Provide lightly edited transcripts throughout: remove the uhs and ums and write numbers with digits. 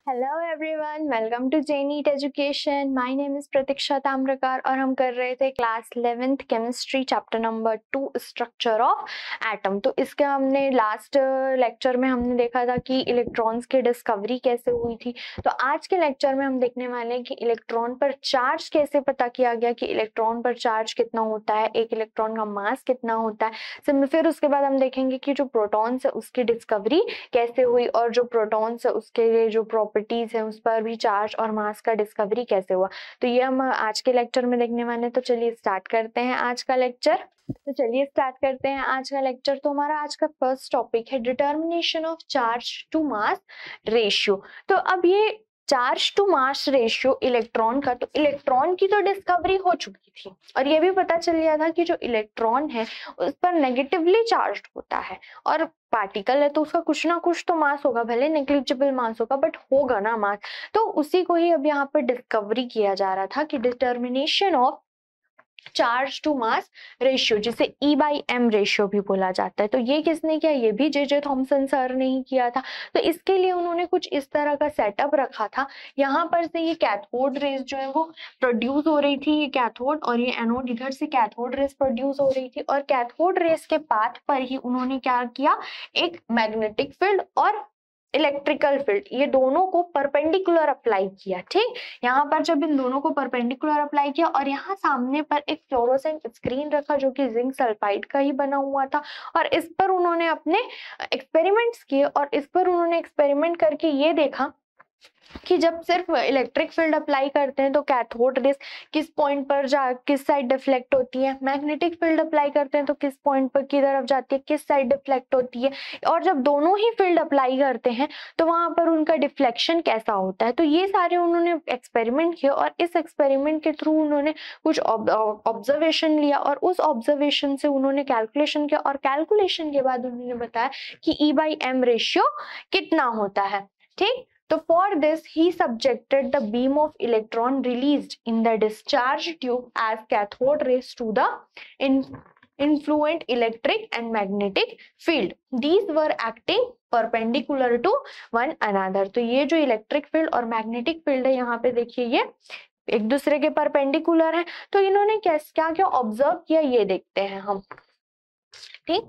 Hello everyone, welcome to Jeneet education. My name is Pratiksha Tamrakar और हम कर रहे थे class 11th chemistry chapter number 2 structure of atom. तो इसके हमने लास्ट लेक्चर में हमने देखा था कि इलेक्ट्रॉन्स की डिस्कवरी कैसे हुई थी। तो आज के लेक्चर में हम देखने वाले हैं कि इलेक्ट्रॉन पर चार्ज कैसे पता किया गया, कि इलेक्ट्रॉन पर चार्ज कितना होता है, एक इलेक्ट्रॉन का मास कितना होता है। फिर उसके बाद हम देखेंगे कि जो प्रोटॉन्स है उसकी डिस्कवरी कैसे हुई और जो प्रोटॉन्स है उसके जो प्रॉपर्टीज है उस पर भी चार्ज और मास का डिस्कवरी कैसे हुआ। तो ये हम आज के लेक्चर में देखने वाले हैं। तो चलिए स्टार्ट करते हैं आज का लेक्चर। तो हमारा आज का फर्स्ट टॉपिक है determination of charge to mass ratio. तो अब ये charge to mass ratio electron का, तो इलेक्ट्रॉन की तो डिस्कवरी हो चुकी थी और ये भी पता चल गया था कि जो इलेक्ट्रॉन है उस पर नेगेटिवली चार्ज होता है और पार्टिकल है तो उसका कुछ ना कुछ तो मास होगा, भले नेग्लिजिबल मास होगा बट होगा ना मास। तो उसी को ही अब यहाँ पर डिस्कवरी किया जा रहा था कि determination of charge to mass ratio, जिसे E/m रेशियो भी बोला जाता है। तो ये किसने किया? ये भी जे थॉमसन सर ने ही किया था। तो इसके लिए उन्होंने कुछ इस तरह का सेटअप रखा था। यहाँ पर से ये कैथोड रेज जो है वो प्रोड्यूस हो रही थी, ये कैथोड, और ये एनोड, इधर से कैथोड रेज प्रोड्यूस हो रही थी और कैथोड रेज के पाथ पर ही उन्होंने क्या किया, एक मैग्नेटिक फील्ड और इलेक्ट्रिकल फील्ड, ये दोनों को परपेंडिकुलर अप्लाई किया। ठीक, यहाँ पर जब इन दोनों को परपेंडिकुलर अप्लाई किया और यहाँ सामने पर एक फ्लोरोसेंट स्क्रीन रखा जो कि जिंक सल्फाइड का ही बना हुआ था और इस पर उन्होंने अपने एक्सपेरिमेंट्स किए और इस पर उन्होंने एक्सपेरिमेंट करके ये देखा कि जब सिर्फ इलेक्ट्रिक फील्ड अप्लाई करते हैं तो कैथोड रेज किस पॉइंट पर किस साइड डिफ्लेक्ट होती है, मैग्नेटिक फील्ड अप्लाई करते हैं तो किस पॉइंट पर की तरफ जाती है, किस साइड डिफ्लेक्ट होती है, और जब दोनों ही फील्ड अप्लाई करते हैं तो वहां पर उनका डिफ्लेक्शन कैसा होता है। तो ये सारे उन्होंने एक्सपेरिमेंट किए और इस एक्सपेरिमेंट के थ्रू उन्होंने कुछ ऑब्जर्वेशन लिया और उस ऑब्जर्वेशन से उन्होंने कैलकुलेशन किया और कैलकुलेशन के बाद उन्होंने बताया कि E/m रेशियो कितना होता है। ठीक, तो for this he subjected the beam of electron released in the discharge tube as cathode rays to the influent electric and magnetic field. These were acting perpendicular to one another. तो ये जो electric field और magnetic field है यहाँ पे देखिए ये एक दूसरे के परपेंडिकुलर है। तो इन्होंने क्या क्या ऑब्जर्व किया ये देखते हैं हम। ठीक,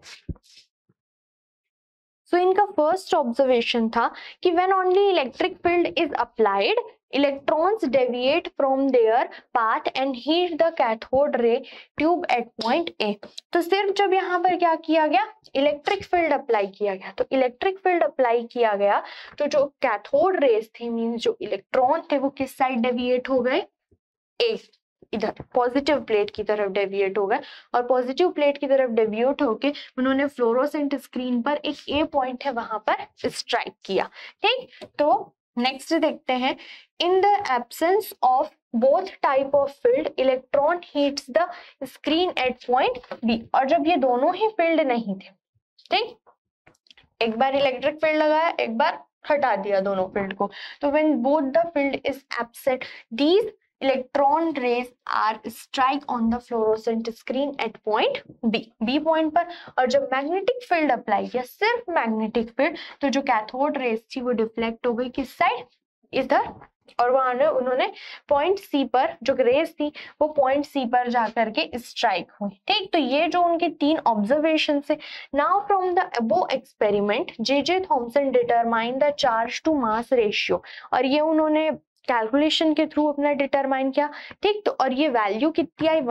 तो इनका फर्स्ट ऑब्जर्वेशन था कि when only electric field is applied electrons deviate from their path and hit the cathode ray tube at point A. तो सिर्फ जब यहाँ पर क्या किया गया, इलेक्ट्रिक फील्ड अप्लाई किया गया, तो इलेक्ट्रिक फील्ड अप्लाई किया गया तो जो कैथोड रेज थी मींस जो इलेक्ट्रॉन थे वो किस साइड डेविएट हो गए, ए, इधर पॉजिटिव प्लेट की तरफ डेविएट हो गए और पॉजिटिव प्लेट की तरफ डेविएट होके उन्होंने फ्लोरोसेंट स्क्रीन पर एक ए पॉइंट है वहां पर स्ट्राइक किया। ठीक, तो नेक्स्ट देखते हैं, in the absence of both type of field electron hits the screen at point B. और जब ये दोनों ही फील्ड नहीं थे, ठीक, एक बार इलेक्ट्रिक फील्ड लगाया एक बार हटा दिया दोनों फील्ड को, तो when both the field is absent these electron rays are strike on the fluorescent screen at point B point पर। और जब मैग्नेटिक फील्ड अप्लाई किया, सिर्फ मैग्नेटिक फील्ड, तो जो कैथोड रेज थी वो डिफ्लेक्ट हो गई किस साइड, इधर, और वहां उन्होंने पॉइंट सी पर जो रेज थी वो पॉइंट सी पर जाकर के स्ट्राइक हुई। ठीक, तो ये जो उनके तीन ऑब्जर्वेशन से, now from the above experiment J Thomson determine the charge to mass ratio, और ये उन्होंने कैलकुलेशन के थ्रू अपना डिटरमाइन किया। ठीक, तो और ये वैल्यू कितनी आई,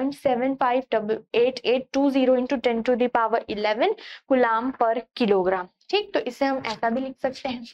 1.758820 into 10 to the power 11 coulomb पर किलोग्राम। ठीक, तो इसे हम ऐसा भी लिख सकते हैं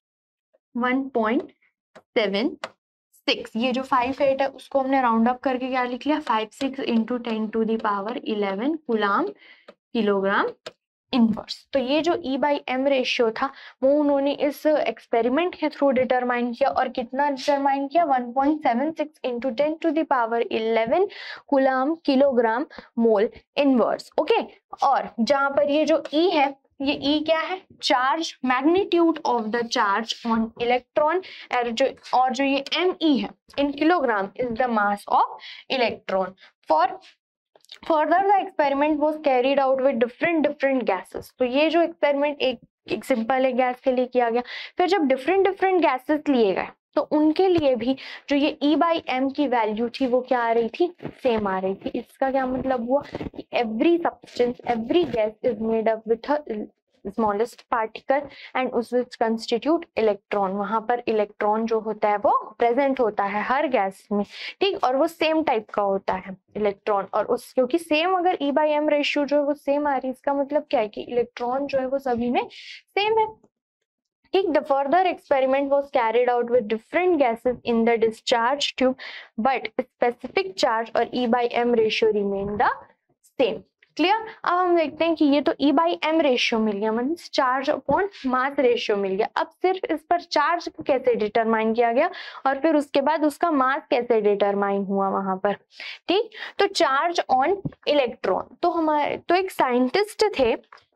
1.76, ये जो 58 है उसको हमने राउंड अप करके क्या लिख लिया, 56 into 10 to the power 11 coulomb kilogram inverse. तो ये जो E/m रेशियो था वो उन्होंने इस एक्सपेरिमेंट के थ्रू डिटरमाइन किया और कितना डिटरमाइन किया, 1.76 into 10 to the power 11 coulomb kilogram mole inverse. Okay, और जहां पर ये जो E है, ये E क्या है, charge, magnitude of the charge on electron, और जो ये Me है in kilogram is the mass of electron. For Further the experiment was carried out with different gases. तो ये जो एक्सपेरिमेंट एक एक सिंपल एक गैस के लिए किया गया। फिर जब डिफरेंट डिफरेंट गैसेस लिए गए तो उनके लिए भी जो ये E/m की वैल्यू थी वो क्या आ रही थी, सेम आ रही थी। इसका क्या मतलब हुआ कि every substance, every gas is made up with a smallest particle and उस विच कंस्टिट्यूट इलेक्ट्रॉन। वहां पर इलेक्ट्रॉन जो होता है वो प्रेजेंट होता है हर गैस में, ठीक, और वो सेम टाइप का होता है इलेक्ट्रॉन। और उस क्योंकि सेम अगर E/m रेशियो जो है वो सेम आ रही है, इसका मतलब क्या है कि इलेक्ट्रॉन जो है वो सभी में सेम है, ठीक। The further experiment was carried out with different gases in the discharge tube, but specific charge और E/m ratio remained the same. Clear. अब हम देखते हैं कि ये तो E/m रेशियो मिल गया, मतलब चार्ज अपॉन मास रेशियो मिल गया। अब सिर्फ इस पर चार्ज कैसे डिटरमाइन किया गया और फिर उसके बाद उसका मास कैसे डिटरमाइन हुआ वहां पर, ठीक। तो चार्ज ऑन इलेक्ट्रॉन, तो हमारे तो एक साइंटिस्ट थे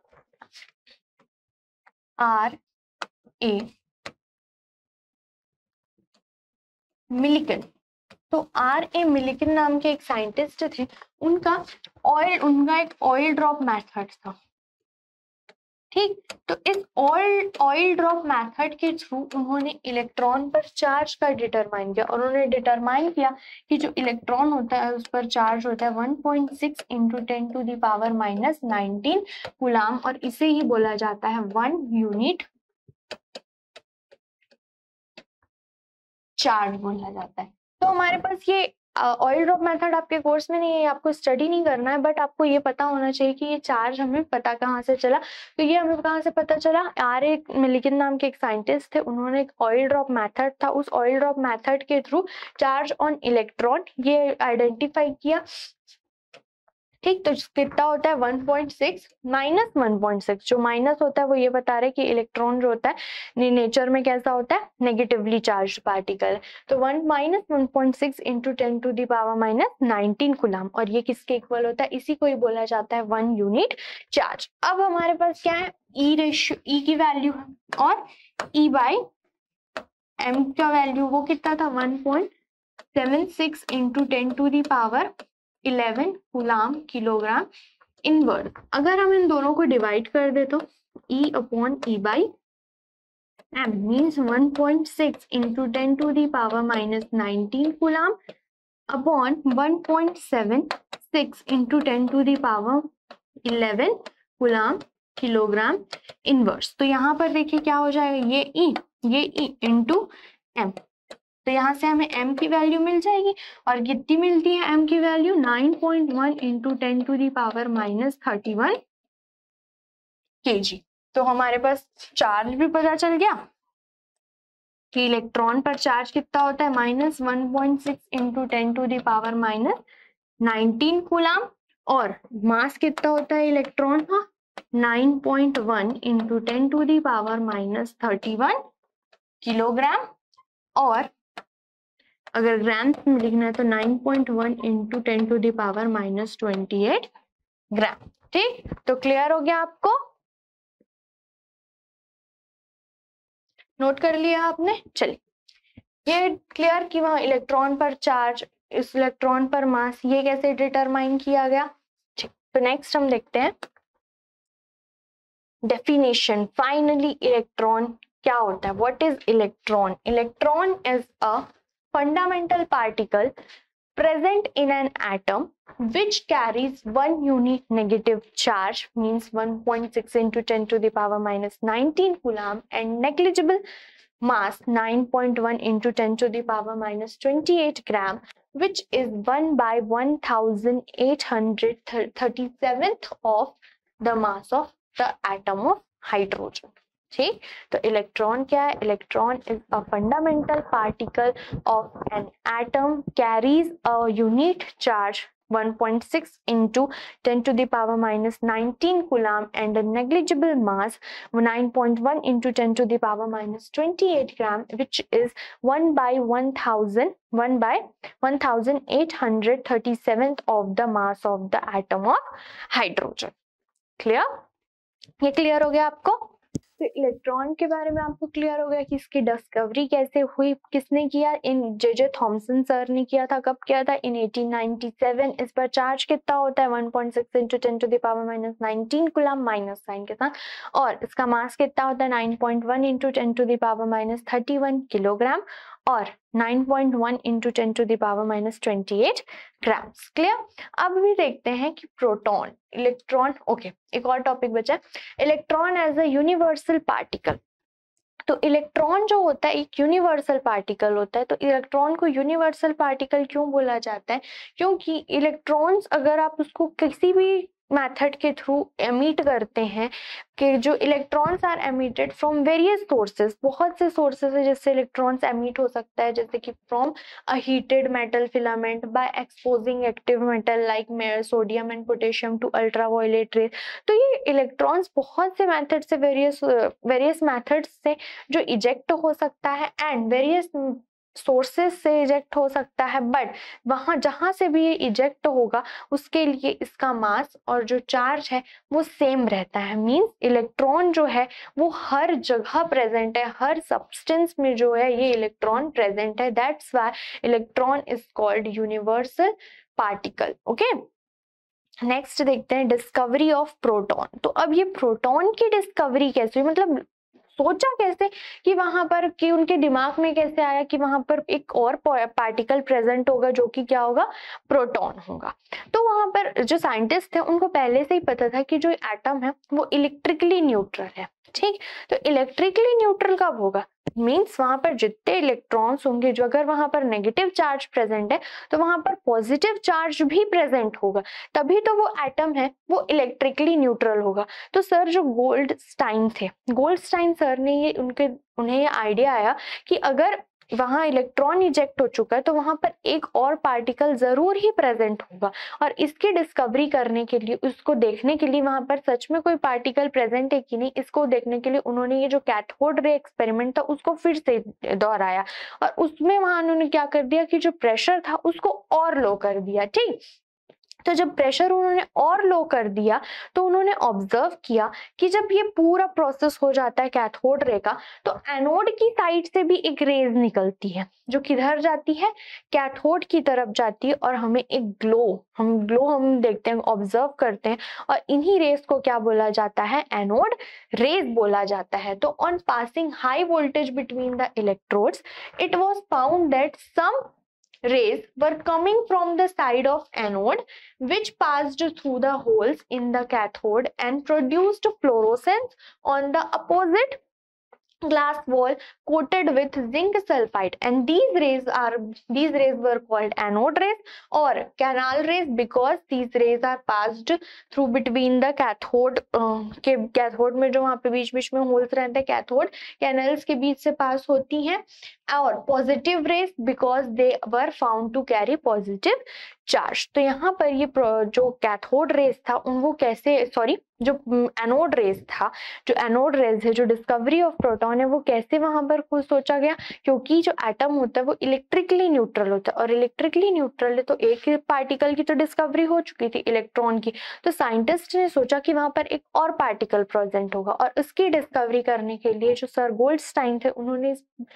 R.A. मिलिकन। तो R.A. मिलिकन नाम के एक साइंटिस्ट थे, उनका एक ऑयल ड्रॉप मेथड था, ठीक। तो इस ऑयल ड्रॉप मेथड के थ्रू उन्होंने इलेक्ट्रॉन पर चार्ज का डिटरमाइन किया और उन्होंने डिटरमाइन किया कि जो इलेक्ट्रॉन होता है उस पर चार्ज होता है 1.6 इंटू 10⁻⁻19 कूलाम, और इसे ही बोला जाता है 1 यूनिट चार्ज बोला जाता है। तो हमारे पास ये ऑयल ड्रॉप मेथड आपके कोर्स में नहीं है, आपको स्टडी नहीं करना है, बट आपको ये पता होना चाहिए कि ये चार्ज हमें पता कहाँ से चला। तो ये हमें कहाँ से पता चला, R.A. मिलिकन नाम के एक साइंटिस्ट थे, उन्होंने एक ऑयल ड्रॉप मेथड था, उस ऑयल ड्रॉप मेथड के थ्रू चार्ज ऑन इलेक्ट्रॉन ये आइडेंटिफाई किया, ठीक। तो कितना होता है 1.6 माइनस 1.6, जो माइनस होता है वो ये बता रहे कि इलेक्ट्रॉन जो होता है नेचर में कैसा होता है, नेगेटिवली चार्ज पार्टिकल। तो 1 माइनस 1.6 इंटू 10⁻⁻19 कूलाम, और ये किसके इक्वल होता है, इसी को ही बोला जाता है 1 यूनिट चार्ज। अब हमारे पास क्या है, E की वैल्यू है और E/m का वैल्यू वो कितना था 1.76 इंटू 10⁻11 कूलाम किलोग्राम इनवर्स। अगर हम इन दोनों को डिवाइड कर दे तो E/m means 1.6 into 10⁻⁻19 coulomb upon 1.76 into 10⁻11 coulomb kilogram inverse. तो यहाँ पर देखिए क्या हो जाएगा, ये E इंटू m, तो यहाँ से हमें m की वैल्यू मिल जाएगी, और कितनी मिलती है m की वैल्यू 9.1 इंटू 10⁻31 kg। तो हमारे पास चार्ज भी पता चल गया कि इलेक्ट्रॉन पर चार्ज कितना होता है -1.6 इंटू 10⁻⁻19 कूलाम, और मास कितना होता है इलेक्ट्रॉन का 9.1 इंटू 10⁻31 किलोग्राम, और अगर ग्राम्स में लिखना है तो 9.1 इंटू 10⁻28 ग्राम, ठीक। तो क्लियर हो गया आपको, नोट कर लिया आपने। चलिए ये क्लियर कि वहां इलेक्ट्रॉन पर चार्ज, इस इलेक्ट्रॉन पर मास, ये कैसे डिटरमाइन किया गया, ठीक। तो नेक्स्ट हम देखते हैं डेफिनेशन। फाइनली इलेक्ट्रॉन क्या होता है, what is electron. Electron is a fundamental particle present in an atom which carries 1 unit negative charge, means 1.6 into 10⁻⁻19 coulomb, and negligible mass 9.1 into 10⁻⁻28 gram, which is 1/1837th of the mass of the atom of hydrogen, ठीक। तो electron क्या है, electron is a fundamental particle of an atom, carries a unit charge 1.6 into 10⁻⁻19 coulomb and a negligible mass 9.1 into 10⁻⁻28 gram, which is 1/1837th of the mass of the atom of hydrogen। Clear, ये clear हो गया आपको। तो electron के बारे में आपको clear हो गया कि इसकी डिस्कवरी कैसे हुई, किसने किया, इन जे थॉमसन सर ने किया था। कब किया था? इन 1897। इस पर चार्ज कितना होता है? 1.6 × 10⁻⁻19 कूलम माइनस साइन के साथ, और इसका मास कितना होता है? 9.1 × 10⁻31 किलोग्राम और 9.1 × 10⁻28 ग्राम्स। क्लियर? अब भी देखते हैं कि प्रोटॉन, इलेक्ट्रॉन, ओके, एक और टॉपिक बचा, electron as a universal particle. तो इलेक्ट्रॉन जो होता है एक यूनिवर्सल पार्टिकल होता है। तो इलेक्ट्रॉन को यूनिवर्सल पार्टिकल क्यों बोला जाता है? क्योंकि इलेक्ट्रॉन्स अगर आप उसको किसी भी मेथड के थ्रू एमिट करते हैं, कि जो electrons are emitted from various sources, बहुत से सोर्सेज है जिससे इलेक्ट्रॉन्स एमिट हो सकता है, जैसे कि from a heated metal filament, by exposing active metal like sodium and potassium to ultraviolet rays. तो ये इलेक्ट्रॉन्स बहुत से मेथड से, वेरियस मेथड्स से जो इजेक्ट हो सकता है एंड वेरियस सोर्सेस से इजेक्ट हो सकता है, बट वहां जहां से भी ये इजेक्ट होगा उसके लिए इसका मास और जो चार्ज है वो सेम रहता है। मींस इलेक्ट्रॉन जो है वो हर जगह प्रेजेंट है, हर सब्सटेंस में जो है ये इलेक्ट्रॉन प्रेजेंट है। That's why electron is called universal particle. Okay, next देखते हैं डिस्कवरी ऑफ प्रोटॉन। तो अब ये प्रोटॉन की डिस्कवरी कैसे हुई, मतलब सोचा कैसे कि वहां पर, कि उनके दिमाग में कैसे आया कि वहां पर एक और पार्टिकल प्रेजेंट होगा जो कि क्या होगा? प्रोटॉन होगा। तो वहां पर जो साइंटिस्ट थे उनको पहले से ही पता था कि जो एटम है वो इलेक्ट्रिकली न्यूट्रल है। ठीक, तो इलेक्ट्रिकली न्यूट्रल कब होगा? मीन्स वहां पर जितने इलेक्ट्रॉन्स होंगे, जो अगर वहां पर नेगेटिव चार्ज प्रेजेंट है तो वहां पर पॉजिटिव चार्ज भी प्रेजेंट होगा, तभी तो वो एटम है वो इलेक्ट्रिकली न्यूट्रल होगा। तो सर जो गोल्डस्टाइन थे, गोल्डस्टाइन सर ने ये उन्हें ये आइडिया आया कि अगर वहां इलेक्ट्रॉन इजेक्ट हो चुका है तो वहां पर एक और पार्टिकल जरूर ही प्रेजेंट होगा, और इसकी डिस्कवरी करने के लिए, उसको देखने के लिए वहां पर सच में कोई पार्टिकल प्रेजेंट है कि नहीं, इसको देखने के लिए उन्होंने ये जो कैथोड रे एक्सपेरिमेंट था उसको फिर से दोहराया, और उसमें वहां उन्होंने क्या कर दिया कि जो प्रेशर था उसको और लो कर दिया। ठीक, तो जब प्रेशर उन्होंने और लो कर दिया तो उन्होंने ऑब्जर्व किया कि जब ये पूरा प्रोसेस हो जाता है कैथोड रे का, तो एनोड की साइड से भी एक रेज निकलती है जो किधर जाती है? कैथोड की तरफ जाती है, और हमें एक ग्लो हम देखते हैं, ऑब्जर्व करते हैं, और इन्हीं रेज को क्या बोला जाता है? एनोड रेज बोला जाता है। तो on passing high voltage between the electrodes, it was found that some rays were coming from the side of anode, which passed through the holes in the cathode and produced fluorescence on the opposite glass wall coated with zinc sulfide, and these rays were called anode rays or canal rays because these rays are passed through between the cathode के cathode में जो वहां पे बीच बीच में holes रहते हैं, cathode canals के बीच से पास होती हैं, और positive rays because they were found to carry positive charge. तो यहाँ पर ये जो कैथोड रेज था वो कैसे, सॉरी, जो एनोड रेज था, जो एनोड रेज है, जो डिस्कवरी ऑफ प्रोटॉन है, वो कैसे वहां पर खुद सोचा गया? क्योंकि जो एटम होता है वो इलेक्ट्रिकली न्यूट्रल होता है, और इलेक्ट्रिकली न्यूट्रल है तो एक पार्टिकल की तो डिस्कवरी हो चुकी थी, इलेक्ट्रॉन की। तो साइंटिस्ट ने सोचा कि वहां पर एक और पार्टिकल प्रेजेंट होगा, और उसकी डिस्कवरी करने के लिए जो सर गोल्डस्टाइन थे उन्होंने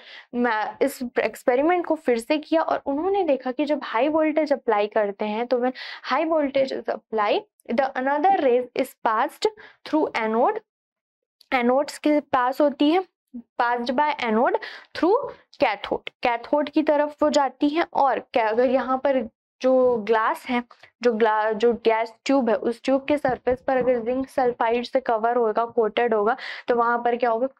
इस एक्सपेरिमेंट को फिर से किया, और उन्होंने देखा कि जब हाई वोल्टेज अप्लाई करते हैं तो when high voltage is apply, the another rays is passed through anode, anodes के पास होती है, passed by anode through cathode, cathode की तरफ वो जाती है। और अगर यहाँ पर जो ग्लास है, जो गैस ट्यूब है, उस ट्यूब के सरफेस पर अगर जिंक सल्फाइड से कवर होगा, कोटेड होगा, तो वहां पर क्या होगा?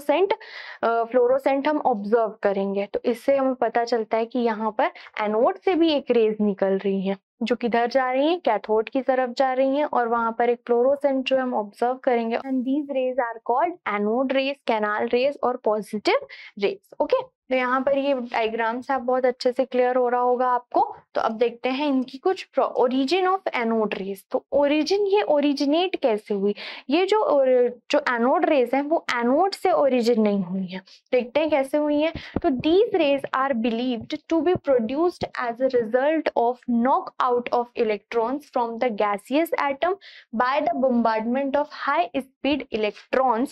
फ्लोरोसेंट हम ऑब्जर्व करेंगे। तो इससे हमें पता चलता है कि यहाँ पर एनोड से भी एक रेज निकल रही है जो किधर जा रही है? कैथोड की तरफ जा रही है, और वहां पर एक फ्लोरोसेंट जो हम ऑब्जर्व करेंगे, and these rays are called anode rays, canal rays और पॉजिटिव रेज। ओके, तो यहाँ पर ये डायग्राम से आप बहुत अच्छे से क्लियर हो रहा होगा आपको। तो अब देखते हैं इनकी कुछ ओरिजिन ऑफ एनोड रेज। तो ओरिजिन, ये ओरिजिनेट कैसे हुई? ये जो एनोड रेज है वो एनोड से ओरिजिन नहीं हुई है। देखते हैं कैसे हुई है। तो these rays are believed to be produced as a result of knock out of electrons from the gaseous atom by the bombardment of high speed electrons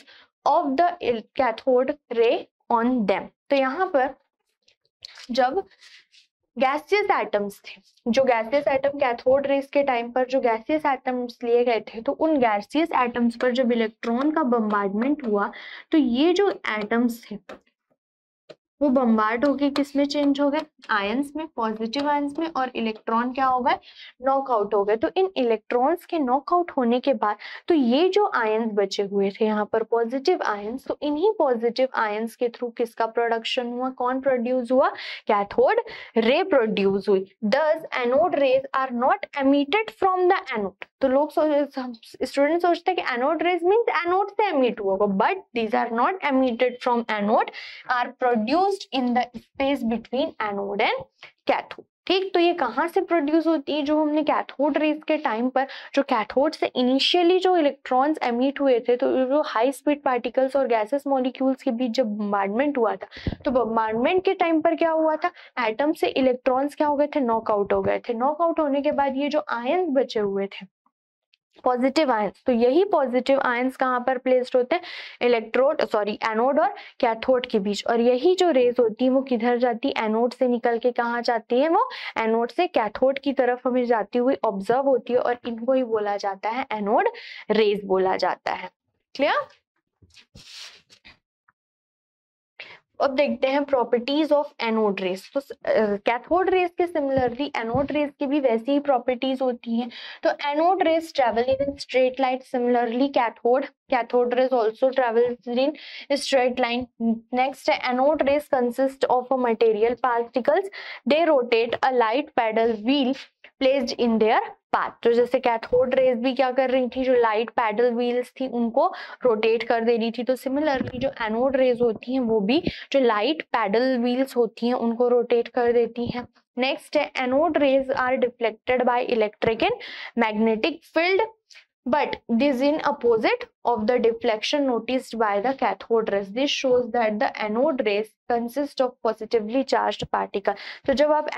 of the cathode ray on them। तो यहाँ पर जब gaseous atoms थे, जो gaseous atom cathode rays के time पर जो gaseous atoms लिए गए थे, तो उन गैसियस एटम्स पर जब इलेक्ट्रॉन का बम्बार्डमेंट हुआ तो ये जो एटम्स थे वो बम्बार्ड होके किस में चेंज हो गए, आयंस में, पॉजिटिव आयंस में, और इलेक्ट्रॉन क्या हो गए, नॉकआउट हो गए। तो इन इलेक्ट्रॉन्स के नॉकआउट होने के बाद तो ये जो आयंस बचे हुए थे यहाँ पर पॉजिटिव आयंस, तो इन्हीं पॉजिटिव आयंस के थ्रू किसका प्रोडक्शन हुआ, कौन प्रोड्यूस हुआ, कैथोड रे प्रोड्यूस हुई। Thus anode rays are not emitted from the anode. तो लोग स्टूडेंट सोचते हैं कि एनोड रेज मींस एनोड से एमिट हुआ होगा, but these are not emitted from anode, are produced in the space between anode and cathode. ठीक, तो ये कहाँ से प्रोड्यूस होती है, जो हमने कैथोड रेज के टाइम पर जो कैथोड से इनिशियली जो इलेक्ट्रॉन्स एमिट हुए थे, तो जो हाई स्पीड पार्टिकल्स और गैसेस मॉलिक्यूल्स के बीच जब बम्बार्डमेंट हुआ था, तो बम्बार्डमेंट के टाइम पर क्या हुआ था, एटम से इलेक्ट्रॉन्स क्या हो गए थे, नॉकआउट हो गए थे। नॉकआउट होने के बाद ये जो आयंस बचे हुए थे पॉजिटिव आयंस, तो यही पॉजिटिव आयंस कहाँ पर प्लेस्ड होते हैं, एनोड और कैथोड के बीच, और यही जो रेज होती है वो किधर जाती है, एनोड से निकल के कहाँ जाती है, वो एनोड से कैथोड की तरफ हमें जाती हुई ऑब्जर्व होती है, और इनको ही बोला जाता है एनोड रेज बोला जाता है। क्लियर। अब देखते हैं प्रॉपर्टीज ऑफ एनोड रेज। तो कैथोड रेज के सिमिलरली एनोड रेज की भी वैसी ही प्रॉपर्टीज होती हैं। तो anode rays travel in straight line, similarly cathode rays also travels in straight line. Next है anode rays consist of a material particles, they rotate a light paddle wheel placed in their path. तो जैसे cathode rays भी क्या कर रही थी, जो light pedal wheels थी उनको रोटेट कर दे रही थी, तो सिमिलरली जो एनोड रेज होती हैं वो भी जो लाइट पैडल व्हील्स होती हैं उनको रोटेट कर देती हैं। नेक्स्ट है anode rays are deflected by electric and magnetic field, but this in opposite of the deflection noticed by the cathode rays. This shows that the anode rays consist of positively charged particle. तो जब आप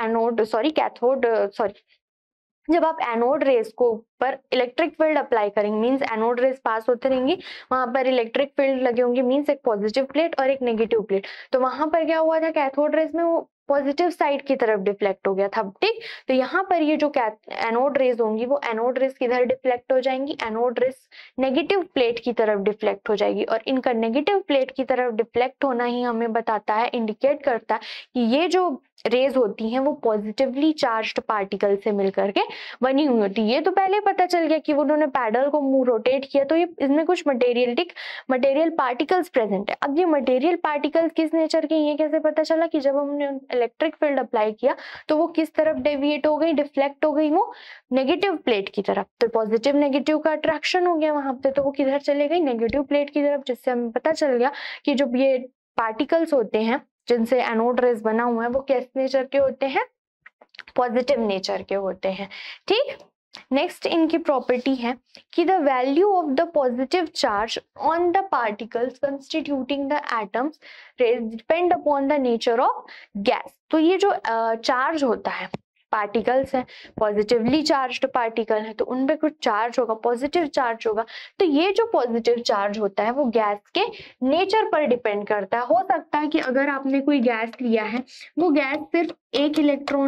जब आप anode rays को पर electric field apply करेंगे, means anode rays pass होते रहेंगी, वहां पर इलेक्ट्रिक फील्ड लगे होंगे, मींस एक पॉजिटिव प्लेट और एक नेगेटिव प्लेट। तो वहां पर क्या हुआ था, कैथोड रेज में वो पॉजिटिव साइड की तरफ डिफ्लेक्ट हो गया था। ठीक, तो यहाँ पर ये जो एनोड रेज होंगी वो एनोड रेज किधर डिफ्लेक्ट हो जाएंगी, एनोड रेज नेगेटिव प्लेट की तरफ डिफ्लेक्ट हो जाएगी, और इनका नेगेटिव प्लेट की तरफ डिफ्लेक्ट होना ही हमें बताता है, इंडिकेट करता है कि ये जो रेज होती हैं वो पॉजिटिवली चार्ज्ड पार्टिकल से मिलकर के बनी हुई होती है। ये तो पहले पता चल गया कि उन्होंने पैडल को रोटेट किया, तो ये इसमें कुछ मटेरियल पार्टिकल्स प्रेजेंट है। अब ये मटेरियल पार्टिकल्स किस नेचर के, ये कैसे पता चला कि जब हमने इलेक्ट्रिक फील्ड अप्लाई किया तो वो किस तरफ डेविएट हो गई, डिफ्लेक्ट हो गई, वो नेगेटिव प्लेट की तरफ। तो पॉजिटिव नेगेटिव का अट्रैक्शन हो गया वहां पे, तो वो किधर चले गई, नेगेटिव प्लेट की तरफ, जिससे हमें पता चल गया कि जो ये पार्टिकल्स होते हैं जिनसे एनोड रेज बना हुआ है वो किस नेचर के होते हैं, पॉजिटिव नेचर के होते हैं। ठीक, नेक्स्ट इनकी प्रॉपर्टी है कि the value of the positive charge on the particles constituting the atoms depend upon the nature of gas. तो ये जो चार्ज होता है, पार्टिकल्स हैं, पॉजिटिवली चार्ज्ड पार्टिकल है, तो उनपे कुछ चार्ज होगा, पॉजिटिव चार्ज होगा। तो ये जो पॉजिटिव चार्ज होता है वो गैस के नेचर पर डिपेंड करता है। हो सकता है कि अगर आपने कोई गैस लिया है, वो गैस सिर्फ एक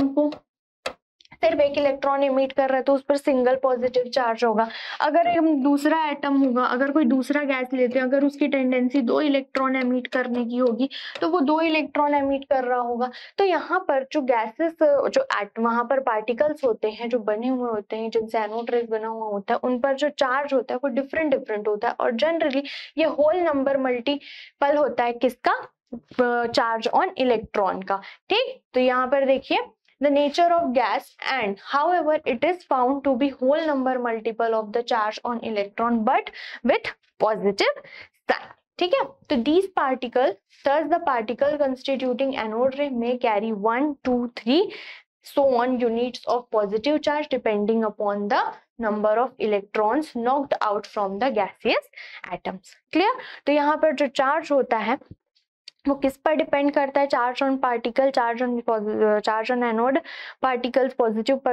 इलेक्ट्रॉन एमिट कर रहा है, तो उस पर सिंगल पॉजिटिव चार्ज होगा। अगर हम दूसरा एटम होगा, अगर कोई दूसरा गैस लेते हैं, अगर उसकी टेंडेंसी 2 इलेक्ट्रॉन एमिट करने की होगी, तो वो 2 इलेक्ट्रॉन एमिट कर रहा होगा। तो यहाँ पर जो गैसेस, जो वहां पर पार्टिकल्स होते हैं जो बने हुए होते हैं, जिनसे एनोड रेज बना हुआ होता है, उन पर जो चार्ज होता है वो डिफरेंट होता है, और जनरली ये होल नंबर मल्टीपल होता है किसका, चार्ज ऑन इलेक्ट्रॉन का। ठीक, तो यहाँ पर देखिए the nature of gas, and however it is found to be whole number multiple of the charge on electron but with positive sign. ठीक है, तो these particles, thus the particle constituting anode ray may carry 1, 2, 3 so on units of positive charge depending upon the number of electrons knocked out from the gaseous atoms. Clear? तो यहाँ पर जो charge होता है वो किस पर डिपेंड करता है, charge on particle, charge on anode particles, positive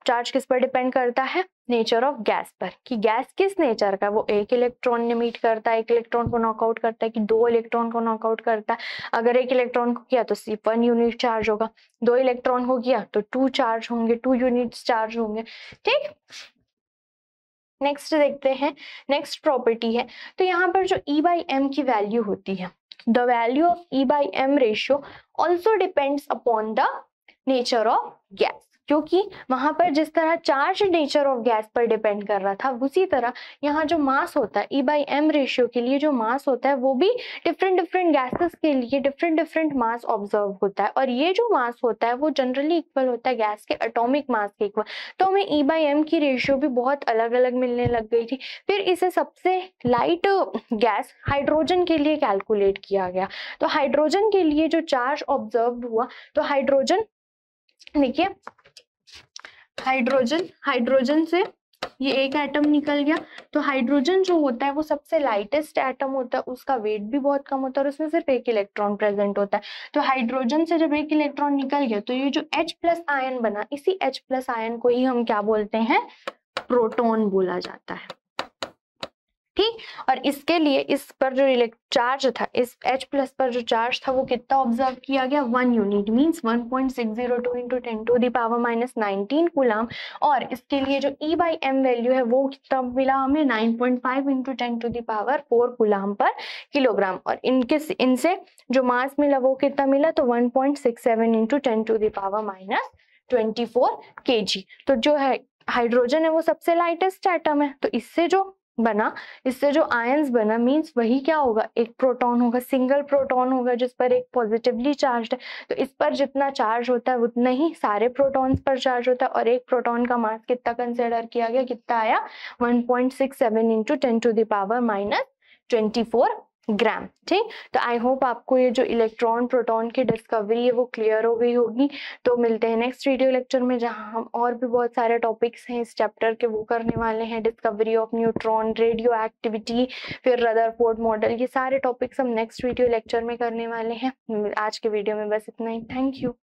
charge किस पर डिपेंड करता है, नेचर ऑफ गैस पर, कि गैस किस नेचर का, वो एक इलेक्ट्रॉन इमिट करता है, एक इलेक्ट्रॉन को नॉकआउट करता है कि दो इलेक्ट्रॉन को नॉकआउट करता है। अगर एक इलेक्ट्रॉन को किया तो सिर्फ 1 यूनिट चार्ज होगा, 2 इलेक्ट्रॉन को किया तो 2 चार्ज होंगे, 2 यूनिट्स चार्ज होंगे। ठीक, नेक्स्ट देखते हैं, नेक्स्ट प्रॉपर्टी है, तो यहाँ पर जो E/m की वैल्यू होती है, the value of E/m ratio also depends upon the nature of gas, क्योंकि वहां पर जिस तरह चार्ज नेचर ऑफ गैस पर डिपेंड कर रहा था, उसी तरह यहाँ जो मास होता है E/m रेशियो के लिए जो मास होता है वो भी डिफरेंट डिफरेंट गैसेस के लिए डिफरेंट डिफरेंट मास ऑब्जर्व होता है, और ये जो मास होता है वो जनरली इक्वल होता है गैस के एटॉमिक मास के इक्वल। तो हमें E/m की रेशियो भी बहुत अलग अलग मिलने लग गई थी। फिर इसे सबसे लाइट गैस हाइड्रोजन के लिए कैलकुलेट किया गया। तो हाइड्रोजन के लिए जो चार्ज ऑब्जर्व हुआ, तो हाइड्रोजन देखिए, हाइड्रोजन से ये एक एटम निकल गया, तो हाइड्रोजन जो होता है वो सबसे लाइटेस्ट एटम होता है, उसका वेट भी बहुत कम होता है और उसमें सिर्फ एक इलेक्ट्रॉन प्रेजेंट होता है। तो हाइड्रोजन से जब एक इलेक्ट्रॉन निकल गया तो ये जो H+ आयन बना, इसी H+ आयन को ही हम क्या बोलते हैं, प्रोटॉन बोला जाता है। ठीक, और इसके लिए इस पर जो चार्ज था, इस H+ पर जो चार्ज था वो कितना ऑब्जर्व किया गया, 1 यूनिट, मींस 1.602 इंटू 10⁻⁹ कूलम, और इसके लिए जो E/m वैल्यू है वो कितना मिला हमें, 9.5 इंटू 10⁴ कूलम पर किलोग्राम, और इनसे जो मास मिला वो कितना मिला, तो 1.67 इंटू 10⁻24 kg। तो जो है हाइड्रोजन है वो सबसे लाइटेस्ट एटम है, तो इससे जो आयंस बना, मींस वही क्या होगा, एक प्रोटॉन होगा, सिंगल प्रोटॉन होगा जिस पर एक पॉजिटिवली चार्ज है। तो इस पर जितना चार्ज होता है उतना ही सारे प्रोटॉन्स पर चार्ज होता है, और एक प्रोटॉन का मास कितना कंसिडर किया गया, कितना आया, 1.67 इंटू 10⁻24 ग्राम। ठीक, तो आई होप आपको ये जो इलेक्ट्रॉन प्रोटॉन की डिस्कवरी है वो क्लियर हो गई होगी। तो मिलते हैं नेक्स्ट वीडियो लेक्चर में, जहां हम और भी बहुत सारे टॉपिक्स हैं इस चैप्टर के वो करने वाले हैं, discovery of neutron, radioactivity, फिर रदरफोर्ड मॉडल, ये सारे टॉपिक्स हम नेक्स्ट वीडियो लेक्चर में करने वाले हैं। आज के वीडियो में बस इतना ही, थैंक यू।